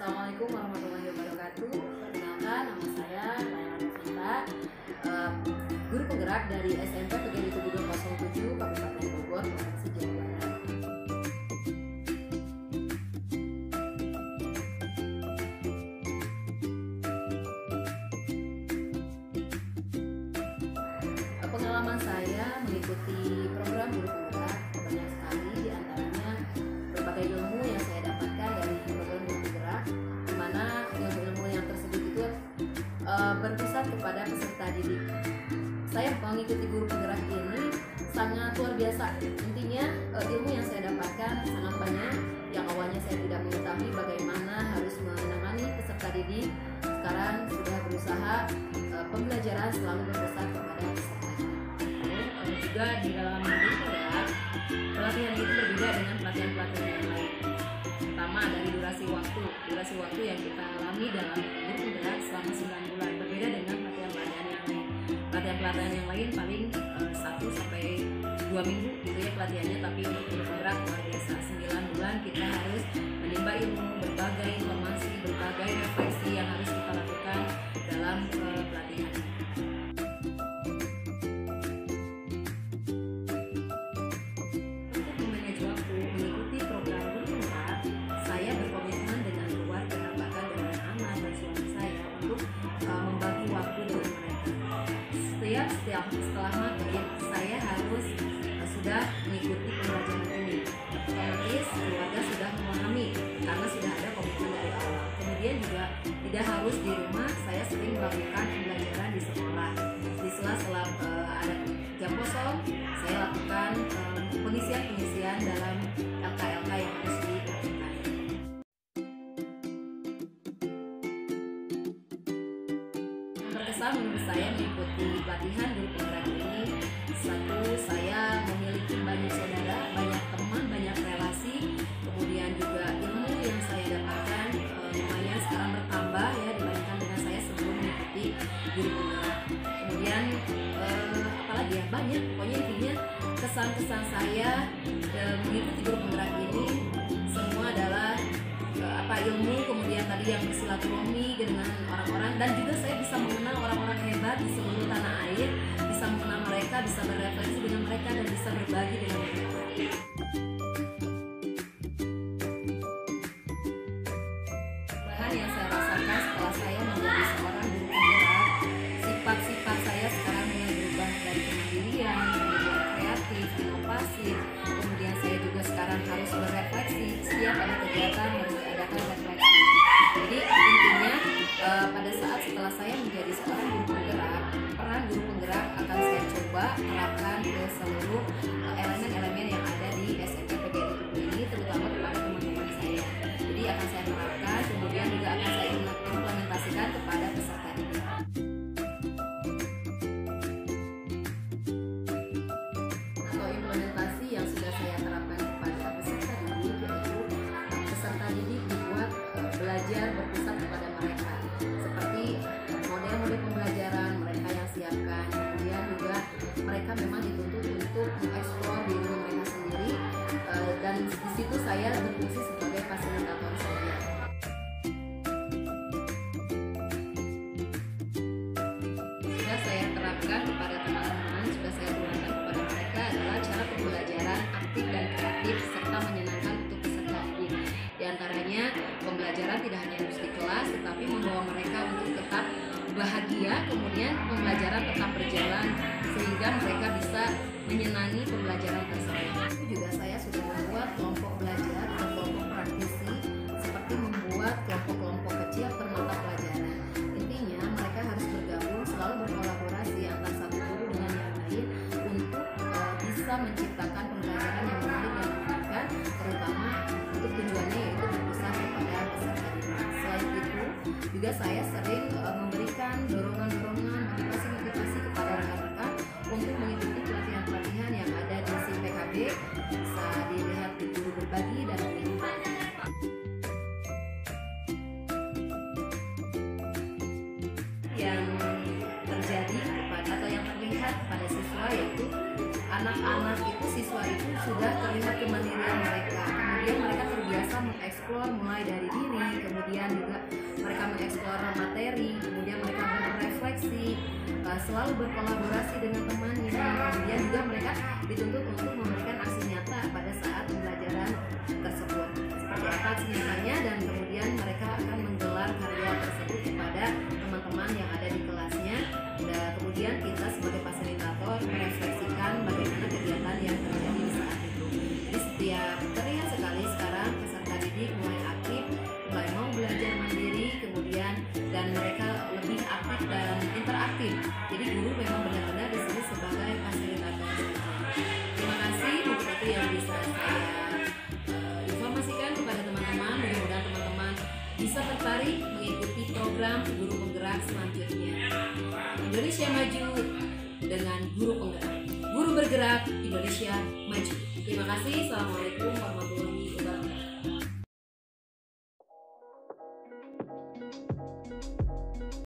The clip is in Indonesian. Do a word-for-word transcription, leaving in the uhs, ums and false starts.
Assalamualaikum warahmatullahi wabarakatuh. Perkenalkan, nama saya Laila Novita, uh, guru penggerak dari S M P P G R I Tubudu nol tujuh Kabupaten Bogor, Provinsi Jawa Barat. Uh, pengalaman saya mengikuti program guru penggerak banyak sekali, diantaranya berbagai ilmu yang saya dapatkan dari program guru penggerak, di mana ilmu-ilmu yang tersebut itu uh, berpusat kepada peserta didik. Saya mengikuti guru penggerak ini sangat luar biasa. Intinya uh, ilmu yang saya dapatkan sangat banyak. Yang awalnya saya tidak mengetahui bagaimana harus menangani peserta didik, sekarang sudah berusaha uh, pembelajaran selalu berpusat kepada peserta didik. Lalu juga di dalam guru penggerak, pelatihan itu berbeda dengan pelatihan-pelatihan yang lain. Pertama, dari durasi waktu durasi waktu yang kita alami dalam guru penggerak selama sembilan bulan berbeda dengan pelatihan-pelatihan yang lain. Pelatihan-pelatihan yang lain paling satu sampai dua minggu gitu ya pelatihannya, tapi untuk guru penggerak luar biasa, sembilan bulan kita harus menimba ilmu, berbagai informasi, berbagai refleksi yang harus kita lakukan dalam uh, pelatihan. Setiap setelah maghrib saya harus uh, sudah mengikuti pembelajaran ini. Otomatis keluarga sudah memahami karena sudah ada komitmen dari awal. Kemudian juga tidak harus di rumah, saya sering melakukan pembelajaran di sekolah. Di sela-sela uh, ada jam kosong, saya lakukan uh, pengisian-pengisian dalam L K L K yang harus dilakukan. Berkesan menurut saya mengikuti pelatihan guru penggerak ini, satu, saya memiliki banyak saudara, banyak teman, banyak relasi, kemudian juga ilmu yang saya dapatkan e, lumayan sekarang bertambah ya dibandingkan dengan saya sebelum mengikuti guru penggerak. Kemudian e, apalagi ya banyak, pokoknya intinya kesan-kesan saya e, mengikuti guru penggerak ini semua adalah apa ilmu, kemudian tadi yang bersilaturahmi dengan orang-orang, dan juga saya bisa mengenal orang-orang hebat di seluruh tanah air, bisa mengenal mereka, bisa berefleksi dengan mereka, dan bisa berbagi dengan mereka. Bahan yang saya rasakan setelah saya menjadi seorang guru penggerak, sifat-sifat saya sekarang mulai berubah dari kemandirian, kemudian kreatif, inovatif, kemudian saya juga sekarang harus berefleksi, setiap ada kegiatan harus diadakan refleksi. Jadi intinya uh, pada saat setelah saya menjadi seorang guru penggerak, peran guru penggerak akan saya coba terapkan ke seluruh uh, elemen-elemen yang ada di S M P P G R I Tubudu ini, terutama kepada teman-teman saya. Jadi akan saya terapkan, kemudian juga akan saya implementasikan kepada peserta didik. Atau implementasi yang sudah saya terapkan kepada peserta didik, yaitu peserta didik dibuat uh, belajar berpusat kepada mereka, seperti model-model pembelajaran mereka yang siapkan. Kemudian juga mereka memang dituntut untuk mengeksplor diri mereka sendiri, uh, dan di situ saya berfungsi sebagai fasilitator saja. Sudah saya terapkan kepada teman-teman, sudah saya tularkan kepada mereka adalah cara pembelajaran aktif dan kreatif serta menyenangkan untuk peserta didik. Di antaranya pembelajaran tidak hanya harus di kelas, tetapi membawa mereka untuk tetap bahagia, kemudian pembelajaran tetap berjalan sehingga mereka bisa menyenangi pembelajaran tersebut. Itu juga saya sudah membuat kelompok belajar atau kelompok praktisi, seperti membuat kelompok-kelompok kecil per mata pelajaran. Intinya mereka harus bergabung, selalu berkolaborasi antara satu guru dengan yang lain untuk uh, bisa menciptakan pembelajaran yang menarik dan menyenangkan, terutama untuk tujuannya yaitu berpusat kepada peserta didik. Selain itu, juga saya sering uh, memberikan dorongan-dorongan, motivasi-motivasi kepada rekan-rekan untuk mengikuti pelatihan-pelatihan yang ada di S I P K B. Bisa dilihat di guru berbagi dan mengikuti. Yang terjadi kepada atau yang terlihat pada siswa yaitu anak anak-anak itu, siswa itu sudah terlihat kemandirian mereka. Kemudian mereka terbiasa mengeksplor mulai dari diri, kemudian juga mereka mengeksplor materi, kemudian mereka berrefleksi, uh, selalu berkolaborasi dengan temannya, kemudian juga mereka dituntut untuk memberikan aksi nyata pada saat pembelajaran tersebut. Seperti apa aksi nyatanya, dan kemudian mereka akan menggelar karya tersebut kepada teman-teman yang ada di kelasnya. Dan kemudian kita sebagai fasilitator merefleksikan bagaimana kegiatan yang terjadi di saat itu. Jadi setiap terlihat sekali sekarang peserta didik mulai aktif, mulai mau belajar mandiri, kemudian dan mereka lebih aktif dan interaktif. Jadi guru memang benar-benar di sini sebagai fasilitator. Terima kasih, mungkin itu yang bisa saya uh, informasikan kepada teman-teman. Mudah-mudahan teman-teman bisa tertarik mengikuti program guru penggerak selanjutnya. Indonesia Maju dengan guru penggerak. Guru bergerak, Indonesia maju. Terima kasih. Assalamualaikum